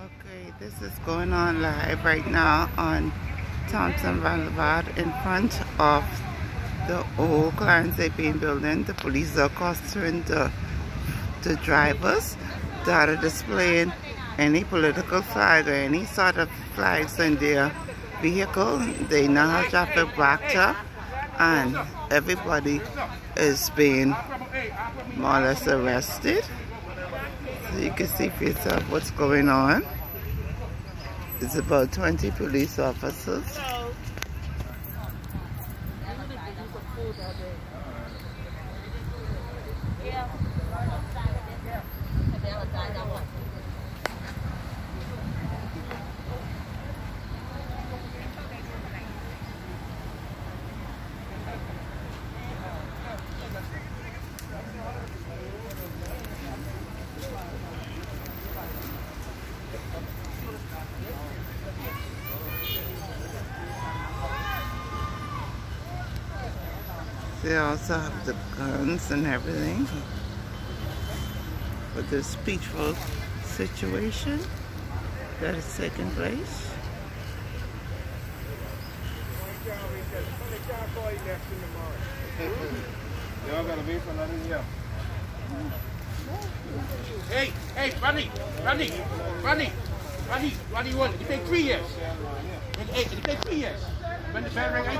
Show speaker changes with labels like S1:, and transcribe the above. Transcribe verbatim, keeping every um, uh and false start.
S1: Okay, this is going on live right now on Thompson Boulevard in front of the old Clarence A. Payne building. The police are accosting the, the drivers that are displaying any political flag or any sort of flags in their vehicle. They now have traffic backed up and everybody is being more or less arrested. So you can see for yourself what's going on. It's about twenty police officers. They also have the guns and everything for this peaceful situation that is taking place.
S2: Hey, hey, Ronnie, Ronnie, Ronnie, Ronnie, what do you want? You take three years. Hey, you take three years. When the bell ring,